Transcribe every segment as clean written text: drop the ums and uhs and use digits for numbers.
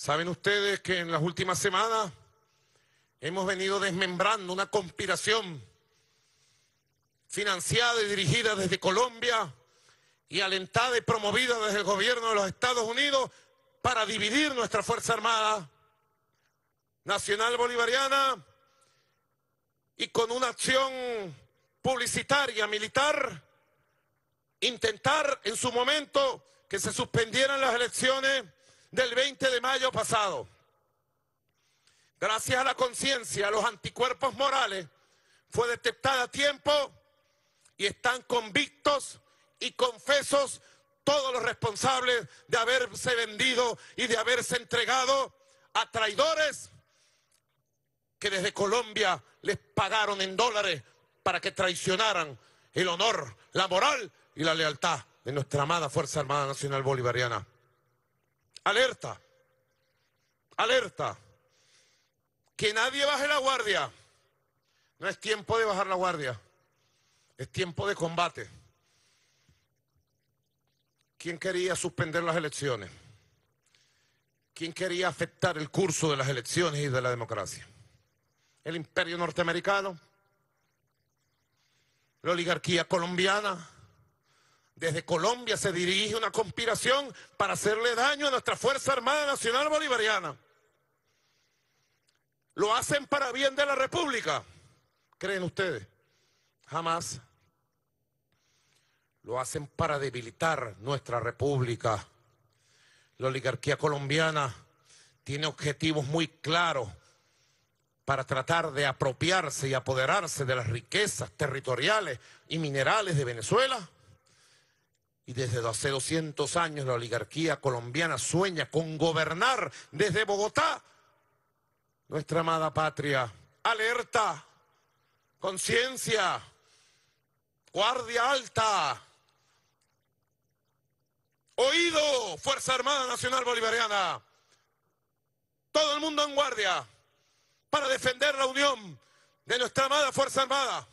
Saben ustedes que en las últimas semanas hemos venido desmembrando una conspiración financiada y dirigida desde Colombia y alentada y promovida desde el gobierno de los Estados Unidos para dividir nuestra Fuerza Armada Nacional Bolivariana y con una acción publicitaria, militar, intentar en su momento que se suspendieran las elecciones del 20 de mayo pasado. Gracias a la conciencia, a los anticuerpos morales, fue detectada a tiempo y están convictos y confesos todos los responsables de haberse vendido y de haberse entregado a traidores que desde Colombia les pagaron en dólares para que traicionaran el honor, la moral y la lealtad de nuestra amada Fuerza Armada Nacional Bolivariana. Alerta, alerta, que nadie baje la guardia. No es tiempo de bajar la guardia, es tiempo de combate. ¿Quién quería suspender las elecciones? ¿Quién quería afectar el curso de las elecciones y de la democracia? ¿El imperio norteamericano? ¿La oligarquía colombiana? Desde Colombia se dirige una conspiración para hacerle daño a nuestra Fuerza Armada Nacional Bolivariana. ¿Lo hacen para bien de la República? ¿Creen ustedes? Jamás. Lo hacen para debilitar nuestra República. La oligarquía colombiana tiene objetivos muy claros para tratar de apropiarse y apoderarse de las riquezas territoriales y minerales de Venezuela. Y desde hace 200 años la oligarquía colombiana sueña con gobernar desde Bogotá nuestra amada patria. Alerta, conciencia, guardia alta. Oído, Fuerza Armada Nacional Bolivariana. Todo el mundo en guardia para defender la unión de nuestra amada Fuerza Armada,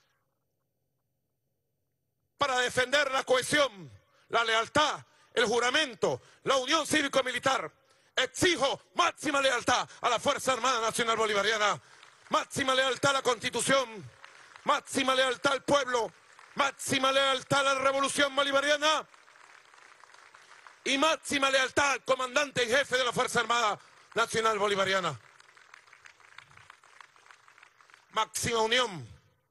para defender la cohesión, la lealtad, el juramento, la unión cívico-militar. Exijo máxima lealtad a la Fuerza Armada Nacional Bolivariana, máxima lealtad a la Constitución, máxima lealtad al pueblo, máxima lealtad a la Revolución Bolivariana y máxima lealtad al comandante en jefe de la Fuerza Armada Nacional Bolivariana. Máxima unión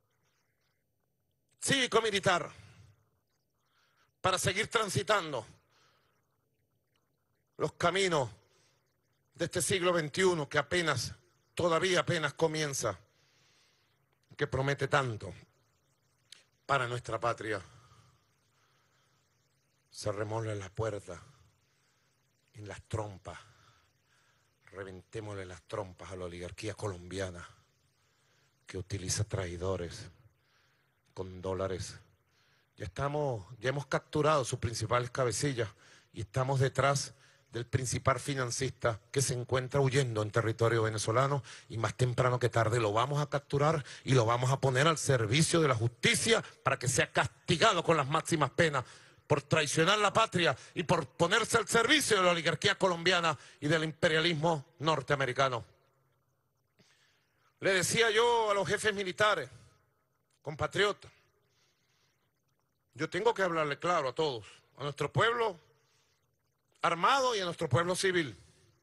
cívico-militar para seguir transitando los caminos de este siglo XXI que todavía apenas comienza, que promete tanto para nuestra patria. Cerrémosle la puerta en las trompas, reventémosle las trompas a la oligarquía colombiana que utiliza traidores con dólares. Ya hemos capturado sus principales cabecillas y estamos detrás del principal financista que se encuentra huyendo en territorio venezolano y más temprano que tarde lo vamos a capturar y lo vamos a poner al servicio de la justicia para que sea castigado con las máximas penas por traicionar la patria y por ponerse al servicio de la oligarquía colombiana y del imperialismo norteamericano. Le decía yo a los jefes militares, compatriotas, yo tengo que hablarle claro a todos, a nuestro pueblo armado y a nuestro pueblo civil.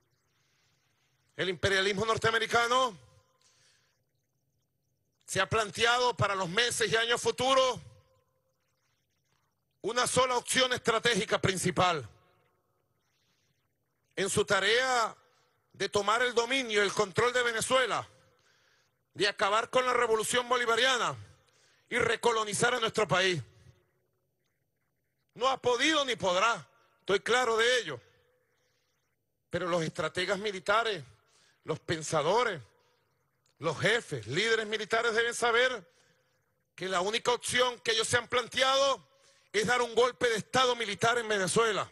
El imperialismo norteamericano se ha planteado para los meses y años futuros una sola opción estratégica principal. En su tarea de tomar el dominio y el control de Venezuela, de acabar con la revolución bolivariana y recolonizar a nuestro país. No ha podido ni podrá, estoy claro de ello. Pero los estrategas militares, los pensadores, los jefes, líderes militares deben saber que la única opción que ellos se han planteado es dar un golpe de Estado militar en Venezuela.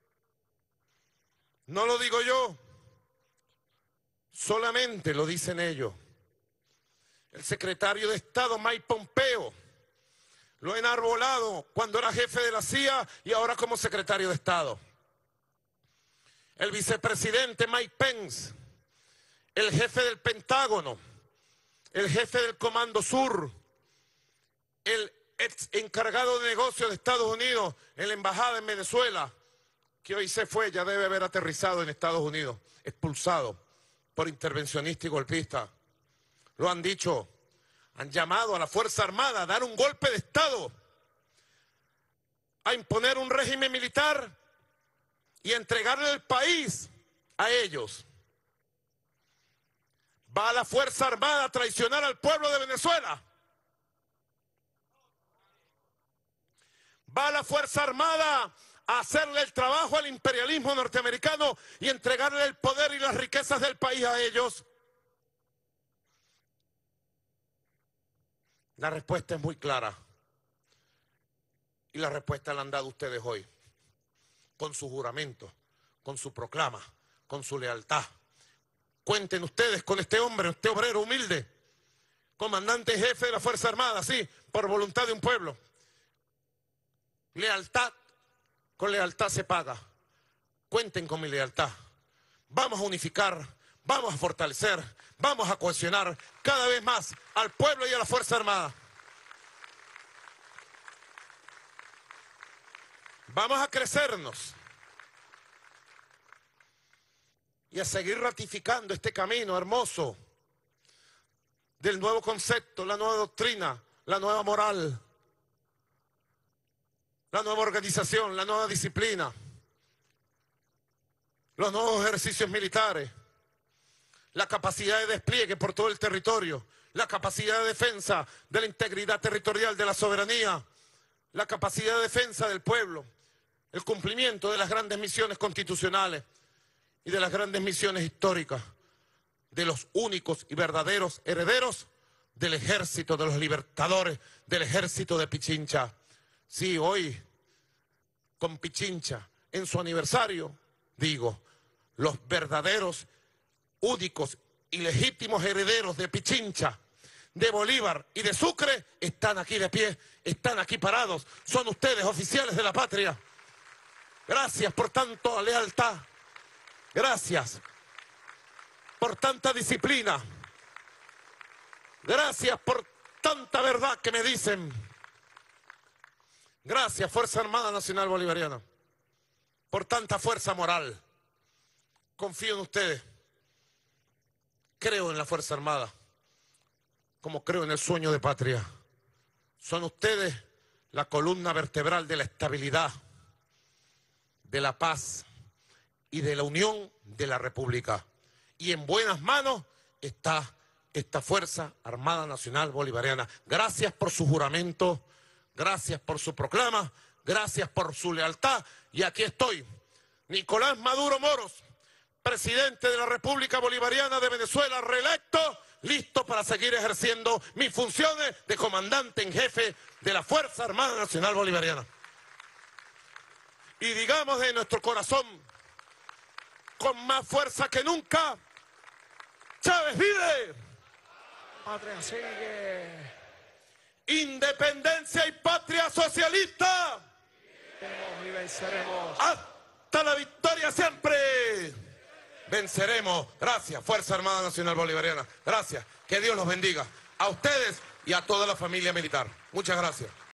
No lo digo yo, solamente lo dicen ellos. El secretario de Estado, Mike Pompeo, lo ha enarbolado cuando era jefe de la CIA y ahora como secretario de Estado. el vicepresidente Mike Pence, el jefe del Pentágono, el jefe del Comando Sur, el ex encargado de negocios de Estados Unidos en la embajada en Venezuela, que hoy se fue, ya debe haber aterrizado en Estados Unidos, expulsado por intervencionista y golpista. Lo han dicho, han llamado a la Fuerza Armada a dar un golpe de Estado, a imponer un régimen militar y entregarle el país a ellos. ¿Va la Fuerza Armada a traicionar al pueblo de Venezuela? ¿Va la Fuerza Armada a hacerle el trabajo al imperialismo norteamericano y entregarle el poder y las riquezas del país a ellos? La respuesta es muy clara. Y la respuesta la han dado ustedes hoy, con su juramento, con su proclama, con su lealtad. Cuenten ustedes con este hombre, este obrero humilde, comandante jefe de la Fuerza Armada, sí, por voluntad de un pueblo. Lealtad, con lealtad se paga. Cuenten con mi lealtad. Vamos a unificar, vamos a fortalecer, vamos a cohesionar cada vez más al pueblo y a la Fuerza Armada. Vamos a crecernos y a seguir ratificando este camino hermoso del nuevo concepto, la nueva doctrina, la nueva moral, la nueva organización, la nueva disciplina, los nuevos ejercicios militares, la capacidad de despliegue por todo el territorio, la capacidad de defensa de la integridad territorial, de la soberanía, la capacidad de defensa del pueblo, el cumplimiento de las grandes misiones constitucionales y de las grandes misiones históricas de los únicos y verdaderos herederos del ejército de los libertadores, del ejército de Pichincha. Sí, hoy, con Pichincha, en su aniversario, digo, los verdaderos, únicos y legítimos herederos de Pichincha, de Bolívar y de Sucre, están aquí de pie, están aquí parados, son ustedes oficiales de la patria. Gracias por tanta lealtad, gracias por tanta disciplina, gracias por tanta verdad que me dicen. Gracias, Fuerza Armada Nacional Bolivariana, por tanta fuerza moral. Confío en ustedes, creo en la Fuerza Armada, como creo en el sueño de patria. Son ustedes la columna vertebral de la estabilidad, de la paz y de la unión de la República. Y en buenas manos está esta Fuerza Armada Nacional Bolivariana. Gracias por su juramento, gracias por su proclama, gracias por su lealtad. Y aquí estoy, Nicolás Maduro Moros, presidente de la República Bolivariana de Venezuela, reelecto, listo para seguir ejerciendo mis funciones de comandante en jefe de la Fuerza Armada Nacional Bolivariana. Y digamos de nuestro corazón, con más fuerza que nunca, ¡Chávez vive! Patria sigue. Independencia y patria socialista. Y venceremos. Hasta la victoria siempre. Venceremos. Gracias, Fuerza Armada Nacional Bolivariana. Gracias. Que Dios los bendiga. A ustedes y a toda la familia militar. Muchas gracias.